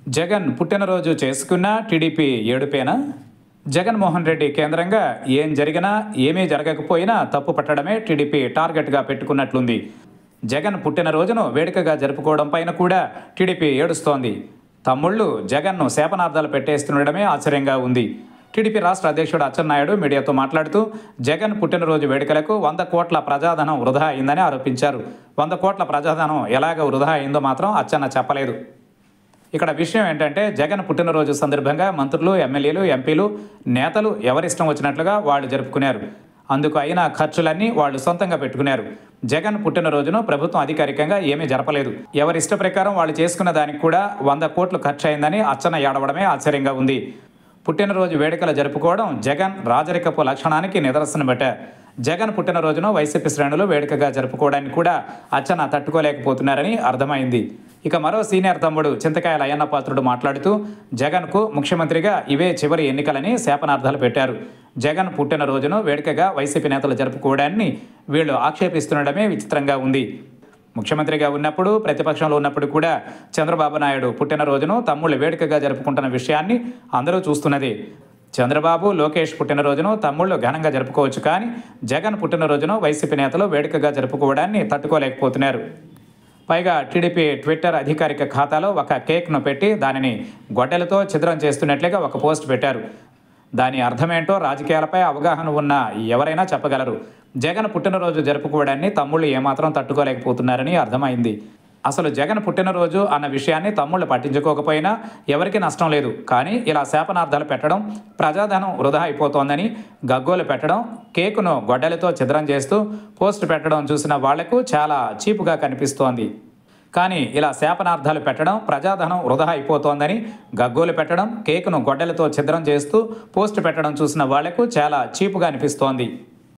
జగన్ పుట్టినరోజు చేసుకున్న టీడీపీ ఏడుపేనా? జగన్మోహన్ రెడ్డి కేంద్రంగా ఏం జరిగినా ఏమీ జరగకపోయినా తప్పు పట్టడమే టీడీపీ టార్గెట్గా పెట్టుకున్నట్లుంది. జగన్ పుట్టినరోజును వేడుకగా జరుపుకోవడం పైన కూడా టీడీపీ ఏడుస్తోంది. తమ్ముళ్ళు జగన్ను శాపనార్థాలు పెట్టేస్తుండడమే ఆశ్చర్యంగా ఉంది. టీడీపీ రాష్ట్ర అధ్యక్షుడు అచ్చెన్నాయుడు మీడియాతో మాట్లాడుతూ జగన్ పుట్టినరోజు వేడుకలకు 100 కోట్ల ప్రజాధనం వృధా అయిందని ఆరోపించారు. 100 కోట్ల ప్రజాధనం ఎలాగ వృధా అయిందో మాత్రం అచ్చెన్న చెప్పలేదు. ఇక్కడ విషయం ఏంటంటే జగన్ పుట్టినరోజు సందర్భంగా మంత్రులు, ఎమ్మెల్యేలు, ఎంపీలు, నేతలు ఎవరిష్టం వచ్చినట్లుగా వాళ్ళు జరుపుకున్నారు. అందుకు అయిన ఖర్చులన్నీ వాళ్ళు సొంతంగా పెట్టుకున్నారు. జగన్ పుట్టినరోజును ప్రభుత్వం అధికారికంగా ఏమీ జరపలేదు. ఎవరిష్ట ప్రకారం వాళ్ళు చేసుకున్న దానికి కూడా 100 కోట్లు ఖర్చు అయిందని అచ్చెన్న ఏడవడమే ఆశ్చర్యంగా ఉంది. పుట్టినరోజు వేడుకలు జరుపుకోవడం జగన్ రాజరికపు లక్షణానికి నిదర్శనమట. జగన్ పుట్టినరోజును వైసీపీ శ్రేణులు వేడుకగా జరుపుకోవడానికి కూడా అచ్చెన్న తట్టుకోలేకపోతున్నారని అర్థమైంది. ఇక మరో సీనియర్ తమ్ముడు చింతకాయల అయ్యన్న పాత్రుడు మాట్లాడుతూ జగన్కు ముఖ్యమంత్రిగా ఇవే చివరి ఎన్నికలని శాపనార్థాలు పెట్టారు. జగన్ పుట్టినరోజును వేడుకగా వైసీపీ నేతలు జరుపుకోవడాన్ని వీళ్ళు ఆక్షేపిస్తుండడమే విచిత్రంగా ఉంది. ముఖ్యమంత్రిగా ఉన్నప్పుడు, ప్రతిపక్షంలో ఉన్నప్పుడు కూడా చంద్రబాబు నాయుడు పుట్టినరోజును తమ్ముళ్ళు వేడుకగా జరుపుకుంటున్న విషయాన్ని అందరూ చూస్తున్నది. చంద్రబాబు, లోకేష్ పుట్టినరోజును తమ్ముళ్ళు ఘనంగా జరుపుకోవచ్చు, కానీ జగన్ పుట్టినరోజును వైసీపీ నేతలు వేడుకగా జరుపుకోవడాన్ని తట్టుకోలేకపోతున్నారు. పైగా టీడీపీ ట్విట్టర్ అధికారిక ఖాతాలో ఒక కేక్ను పెట్టి దానిని గొడ్డలతో ఛిద్రం చేస్తున్నట్లుగా ఒక పోస్ట్ పెట్టారు. దాని అర్థమేంటో రాజకీయాలపై అవగాహన ఉన్న ఎవరైనా చెప్పగలరు. జగన్ పుట్టినరోజు జరుపుకోవడాన్ని తమ్ముళ్ళు ఏమాత్రం తట్టుకోలేకపోతున్నారని అర్థమైంది. అసలు జగన్ పుట్టినరోజు అన్న విషయాన్ని తమ్ముళ్ళు పట్టించుకోకపోయినా ఎవరికి నష్టం లేదు. కానీ ఇలా శాపనార్థాలు పెట్టడం, ప్రజాధనం వృధా అయిపోతోందని గగ్గోలు పెట్టడం, కేకును గొడ్డలతో ఛిద్రం చేస్తూ పోస్ట్ పెట్టడం చూసిన వాళ్లకు చాలా చీపుగా కనిపిస్తోంది. కానీ ఇలా శాపనార్థాలు పెట్టడం, ప్రజాధనం వృధా అయిపోతోందని గగ్గోలు పెట్టడం, కేకును గొడ్డలతో ఛిద్రం చేస్తూ పోస్ట్ పెట్టడం చూసిన వాళ్లకు చాలా చీపుగా అనిపిస్తోంది.